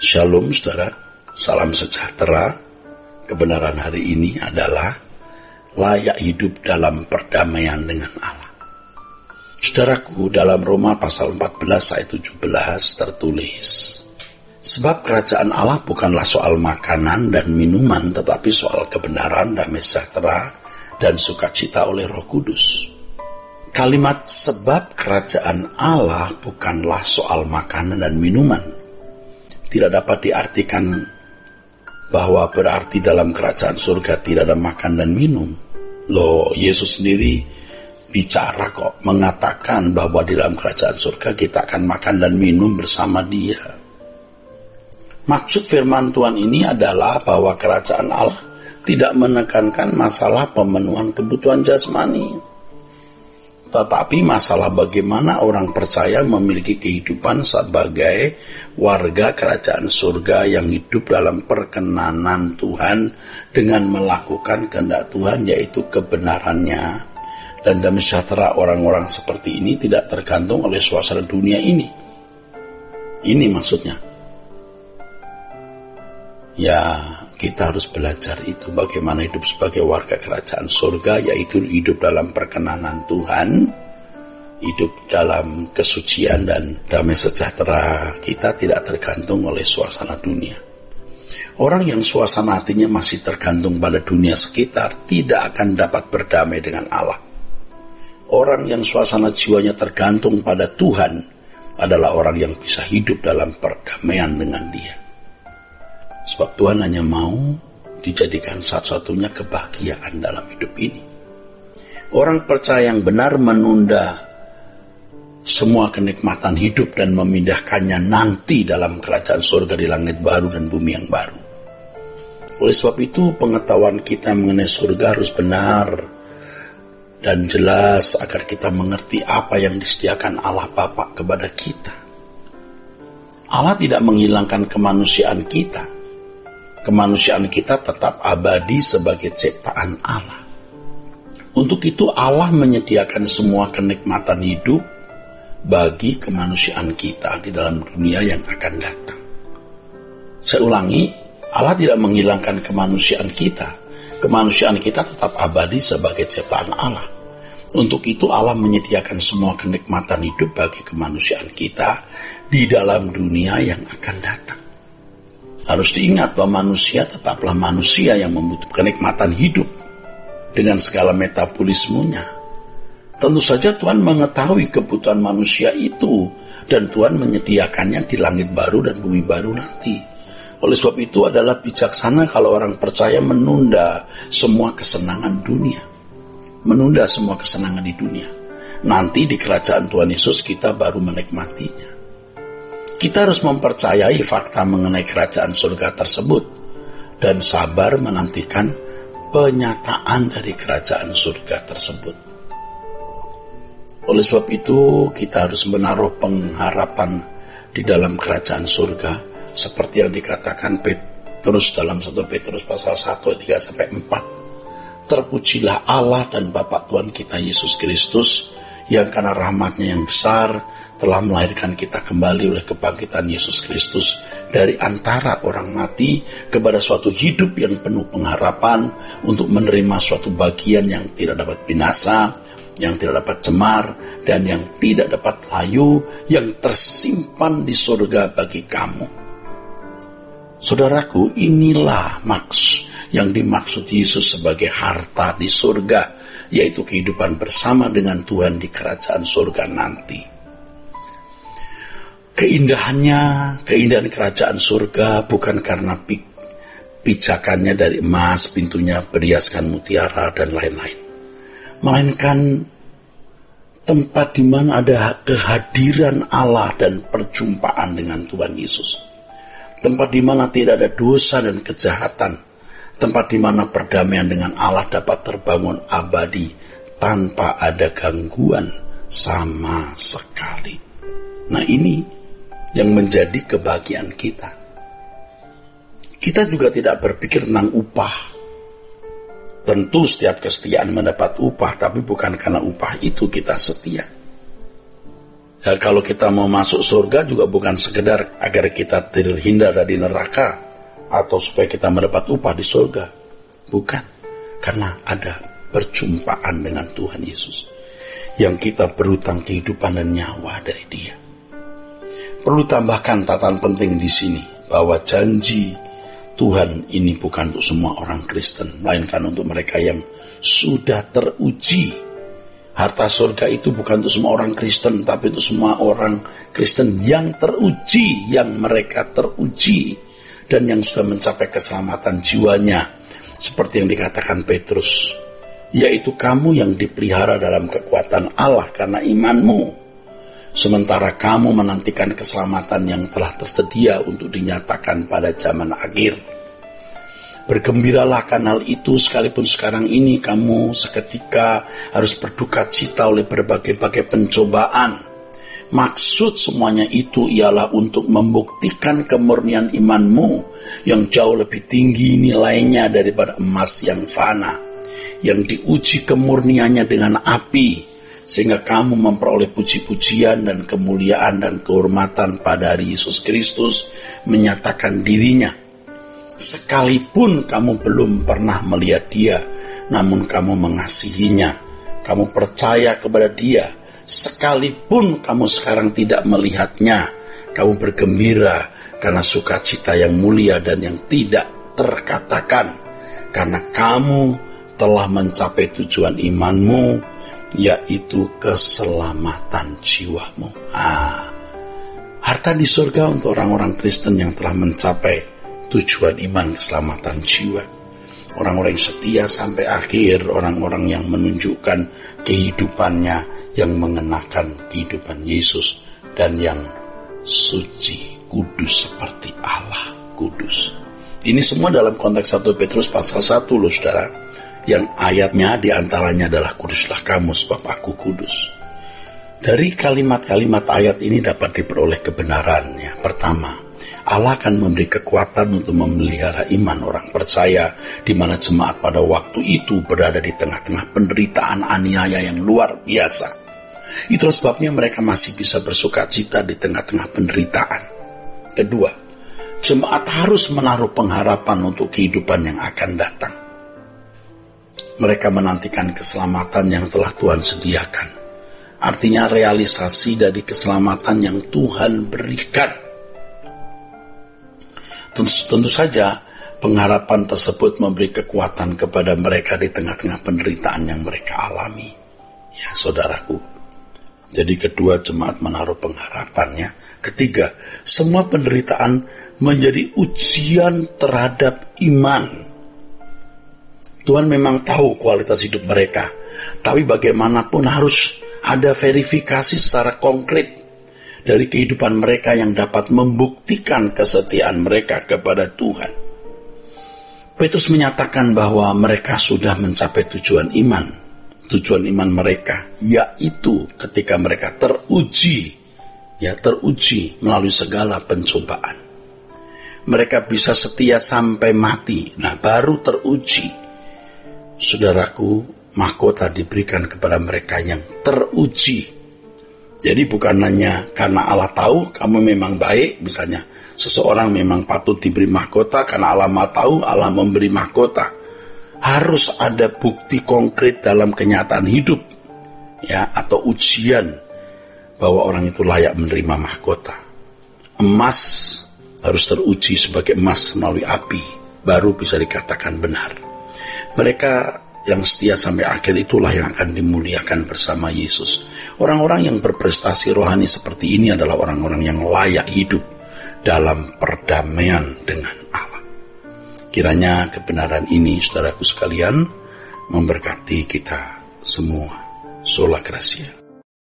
Shalom saudara, salam sejahtera. Kebenaran hari ini adalah layak hidup dalam perdamaian dengan Allah. Saudaraku, dalam Roma pasal 14 ayat 17 tertulis, sebab kerajaan Allah bukanlah soal makanan dan minuman, tetapi soal kebenaran, damai sejahtera, dan sukacita oleh Roh Kudus. Kalimat sebab kerajaan Allah bukanlah soal makanan dan minuman tidak dapat diartikan bahwa berarti dalam kerajaan surga tidak ada makan dan minum. Loh, Yesus sendiri bicara kok, mengatakan bahwa di dalam kerajaan surga kita akan makan dan minum bersama Dia. Maksud firman Tuhan ini adalah bahwa kerajaan Allah tidak menekankan masalah pemenuhan kebutuhan jasmani, tetapi masalah bagaimana orang percaya memiliki kehidupan sebagai warga kerajaan surga yang hidup dalam perkenanan Tuhan dengan melakukan kehendak Tuhan, yaitu kebenarannya. Dan damai sejahtera orang-orang seperti ini tidak tergantung oleh suasana dunia ini. Ini maksudnya. Ya, kita harus belajar itu bagaimana hidup sebagai warga kerajaan surga, yaitu hidup dalam perkenanan Tuhan, hidup dalam kesucian dan damai sejahtera kita tidak tergantung oleh suasana dunia. Orang yang suasana hatinya masih tergantung pada dunia sekitar tidak akan dapat berdamai dengan Allah. Orang yang suasana jiwanya tergantung pada Tuhan adalah orang yang bisa hidup dalam perdamaian dengan Dia. Sebab Tuhan hanya mau dijadikan satu-satunya kebahagiaan dalam hidup ini. Orang percaya yang benar menunda semua kenikmatan hidup dan memindahkannya nanti dalam kerajaan surga di langit baru dan bumi yang baru. Oleh sebab itu, pengetahuan kita mengenai surga harus benar dan jelas agar kita mengerti apa yang disediakan Allah Bapa kepada kita. Allah tidak menghilangkan kemanusiaan kita. Kemanusiaan kita tetap abadi sebagai ciptaan Allah. Untuk itu Allah menyediakan semua kenikmatan hidup bagi kemanusiaan kita di dalam dunia yang akan datang. Saya ulangi, Allah tidak menghilangkan kemanusiaan kita. Kemanusiaan kita tetap abadi sebagai ciptaan Allah. Untuk itu Allah menyediakan semua kenikmatan hidup bagi kemanusiaan kita di dalam dunia yang akan datang. Harus diingat bahwa manusia tetaplah manusia yang membutuhkan kenikmatan hidup dengan segala metabolismenya. Tentu saja Tuhan mengetahui kebutuhan manusia itu dan Tuhan menyediakannya di langit baru dan bumi baru nanti. Oleh sebab itu adalah bijaksana kalau orang percaya menunda semua kesenangan dunia. Menunda semua kesenangan di dunia. Nanti di kerajaan Tuhan Yesus kita baru menikmatinya. Kita harus mempercayai fakta mengenai kerajaan surga tersebut dan sabar menantikan penyataan dari kerajaan surga tersebut. Oleh sebab itu, kita harus menaruh pengharapan di dalam kerajaan surga seperti yang dikatakan Petrus dalam 1 Petrus pasal 1 ayat 3-4. Terpujilah Allah dan Bapa Tuhan kita Yesus Kristus yang karena rahmat-Nya yang besar telah melahirkan kita kembali oleh kebangkitan Yesus Kristus dari antara orang mati kepada suatu hidup yang penuh pengharapan untuk menerima suatu bagian yang tidak dapat binasa, yang tidak dapat cemar, dan yang tidak dapat layu, yang tersimpan di surga bagi kamu. Saudaraku, inilah yang dimaksud Yesus sebagai harta di surga, yaitu kehidupan bersama dengan Tuhan di kerajaan surga nanti. Keindahan kerajaan surga bukan karena pijakannya dari emas, pintunya berhiaskan mutiara dan lain-lain, melainkan tempat di mana ada kehadiran Allah dan perjumpaan dengan Tuhan Yesus. Tempat di mana tidak ada dosa dan kejahatan. Tempat di mana perdamaian dengan Allah dapat terbangun abadi tanpa ada gangguan sama sekali. Nah, ini yang menjadi kebahagiaan kita. Kita juga tidak berpikir tentang upah. Tentu setiap kesetiaan mendapat upah, tapi bukan karena upah itu kita setia. Ya, kalau kita mau masuk surga juga bukan sekedar agar kita terhindar dari neraka atau supaya kita mendapat upah di surga. Bukan, karena ada perjumpaan dengan Tuhan Yesus yang kita berutang kehidupan dan nyawa dari Dia. Perlu tambahkan catatan penting di sini bahwa janji Tuhan ini bukan untuk semua orang Kristen, melainkan untuk mereka yang sudah teruji. Harta surga itu bukan untuk semua orang Kristen, tapi untuk semua orang Kristen yang teruji, yang mereka teruji, dan yang sudah mencapai keselamatan jiwanya. Seperti yang dikatakan Petrus, yaitu kamu yang dipelihara dalam kekuatan Allah karena imanmu, sementara kamu menantikan keselamatan yang telah tersedia untuk dinyatakan pada zaman akhir. Bergembiralah karena hal itu, sekalipun sekarang ini kamu seketika harus berduka cita oleh berbagai-bagai pencobaan. Maksud semuanya itu ialah untuk membuktikan kemurnian imanmu yang jauh lebih tinggi nilainya daripada emas yang fana, yang diuji kemurniannya dengan api, sehingga kamu memperoleh puji-pujian dan kemuliaan dan kehormatan pada hari Yesus Kristus menyatakan dirinya. Sekalipun kamu belum pernah melihat Dia, namun kamu mengasihinya, kamu percaya kepada Dia. Sekalipun kamu sekarang tidak melihatnya, kamu bergembira karena sukacita yang mulia dan yang tidak terkatakan, karena kamu telah mencapai tujuan imanmu, yaitu keselamatan jiwamu. Harta di surga untuk orang-orang Kristen yang telah mencapai tujuan iman keselamatan jiwa. Orang-orang yang setia sampai akhir, orang-orang yang menunjukkan kehidupannya yang mengenakan kehidupan Yesus dan yang suci, kudus seperti Allah kudus. Ini semua dalam konteks 1 Petrus pasal 1 loh saudara, yang ayatnya diantaranya adalah kuduslah kamu sebab aku kudus. Dari kalimat-kalimat ayat ini dapat diperoleh kebenaran. Ya, pertama, Allah akan memberi kekuatan untuk memelihara iman orang percaya, di mana jemaat pada waktu itu berada di tengah-tengah penderitaan aniaya yang luar biasa. Itulah sebabnya mereka masih bisa bersukacita di tengah-tengah penderitaan. Kedua, jemaat harus menaruh pengharapan untuk kehidupan yang akan datang. Mereka menantikan keselamatan yang telah Tuhan sediakan. Artinya realisasi dari keselamatan yang Tuhan berikan. Tentu saja pengharapan tersebut memberi kekuatan kepada mereka di tengah-tengah penderitaan yang mereka alami. Ya saudaraku. Jadi kedua, jemaat menaruh pengharapannya. Ketiga, semua penderitaan menjadi ujian terhadap iman. Tuhan memang tahu kualitas hidup mereka, tapi bagaimanapun harus ada verifikasi secara konkret dari kehidupan mereka yang dapat membuktikan kesetiaan mereka kepada Tuhan. Petrus menyatakan bahwa mereka sudah mencapai tujuan iman. Tujuan iman mereka, yaitu ketika mereka teruji melalui segala pencobaan. Mereka bisa setia sampai mati, baru teruji. Saudaraku, mahkota diberikan kepada mereka yang teruji. Jadi bukan hanya karena Allah tahu kamu memang baik, misalnya seseorang memang patut diberi mahkota karena Allah tahu Allah memberi mahkota. Harus ada bukti konkret dalam kenyataan hidup, ya, atau ujian bahwa orang itu layak menerima mahkota. Emas harus teruji sebagai emas melalui api, baru bisa dikatakan benar. Mereka yang setia sampai akhir itulah yang akan dimuliakan bersama Yesus. Orang-orang yang berprestasi rohani seperti ini adalah orang-orang yang layak hidup dalam perdamaian dengan Allah. Kiranya kebenaran ini, saudaraku sekalian, memberkati kita semua. Sola Gracia.